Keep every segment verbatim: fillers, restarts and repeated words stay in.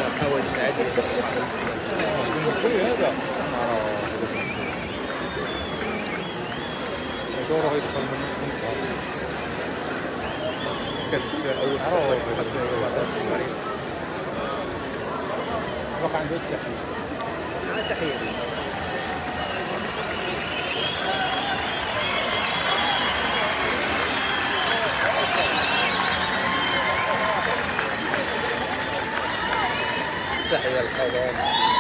حوادث عادية داخل هذا دوره يدخل من أول حرارة وقع عنده التحية تحية تحية الخوان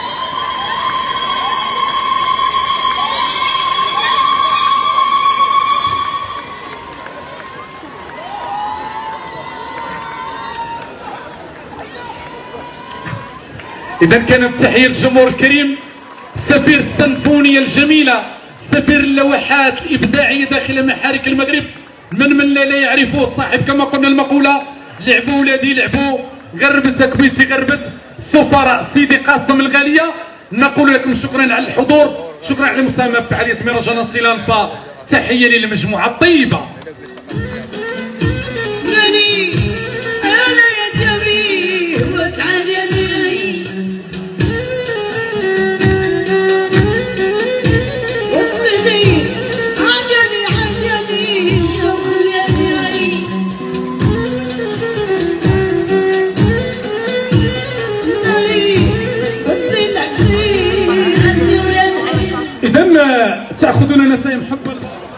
إذا كانت تحية الجمهور الكريم، سفير السنفونية الجميلة، سفير اللوحات الإبداعية داخل محارك المغرب، من من لا يعرفه صاحب كما قلنا المقولة لعبوا ولادي لعبوا، غربت كبيتي غربت. السفراء سيدي قاسم الغالية، نقول لكم شكرا على الحضور، شكرا على المساهمة في فعالية مهرجان الصلان، فتحية للمجموعة الطيبة. إذا تأخذون نسائم حبا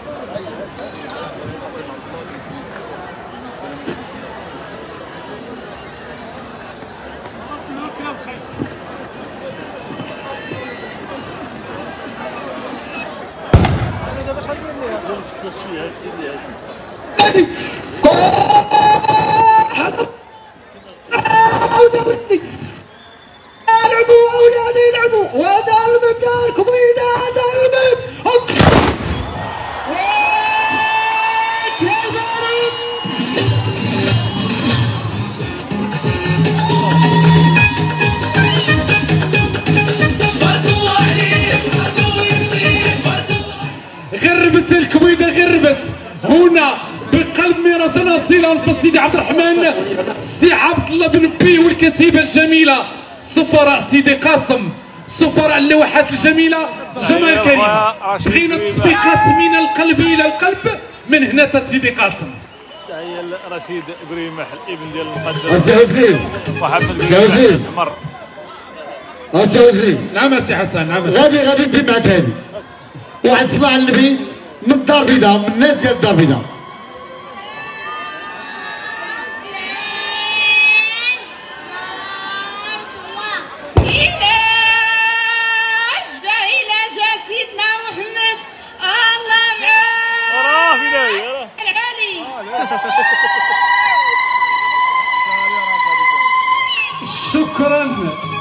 العبوا اولادي العبوا، وهذا المكان كبيده، هذا المكان غربت الكويده، غربت هنا بقلب مهرجان الصلان في سيدي عبد الرحمن السي عبد الله بن بي والكتيبه الجميله، سفراء سيدي قاسم، سفراء اللوحات الجميله، جمال كريم. بغينا تصفيقات من القلب الى القلب من هنا تا سيدي قاسم. تحيه رشيد ابراهيم ابن ديال المقدس السعودي محمد السعودي عمر السعودي. نعم سي حسن، نعم غادي غادي ندير معك هذه واحد سمع النبي من الدار البيضاء، من الناس ديال الدار البيضاء. شكرا